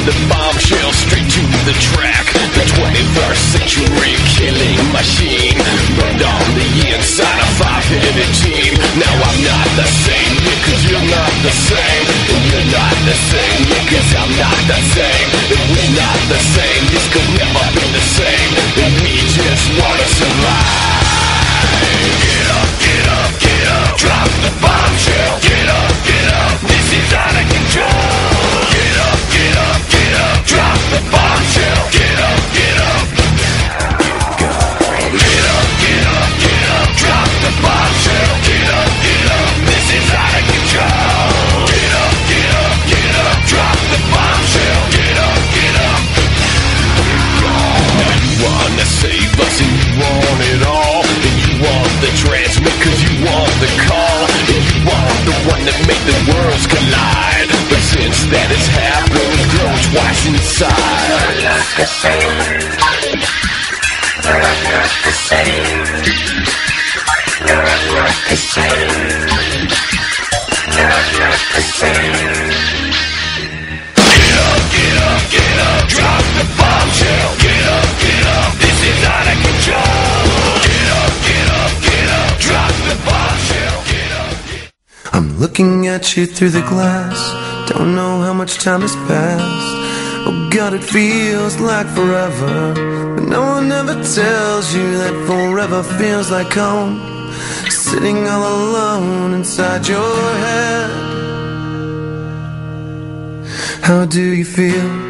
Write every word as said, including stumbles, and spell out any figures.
the bombshell straight to the track. The twenty-first century killing machine burned on the inside a five-headed team. Now I'm not the same, yeah, cause you're not the same. And you're not the same, yeah, cause I'm not the same. And we're not the same, this could never be the same. And we just wanna survive. Get up, get up, get up. Drop the bombshell. Get up, get up. This is out of control. Get up, get up, get up. Drop the bombshell. Get up, get up. Get up, get up, get up. Drop the bombshell. Get up, get up. This is out of control. Get up, get up, get up. Drop the bombshell. Get up, get up. Now you wanna save us and you want it all. And you want the transmit cause you want the call. And you want the one that make the worlds collide. But since that has happened, we've grown twice inside. You're not the same. You're not the same. You're not the same. You're not the same. Get up, get up, get up. Drop the bombshell. Get up, get up. This is out of control. Get up, get up, get up. Drop the bombshell. Get up, get up. I'm looking at you through the glass. Don't know how much time has passed. Oh God, it feels like forever. But no one ever tells you that forever feels like home. Sitting all alone inside your head. How do you feel?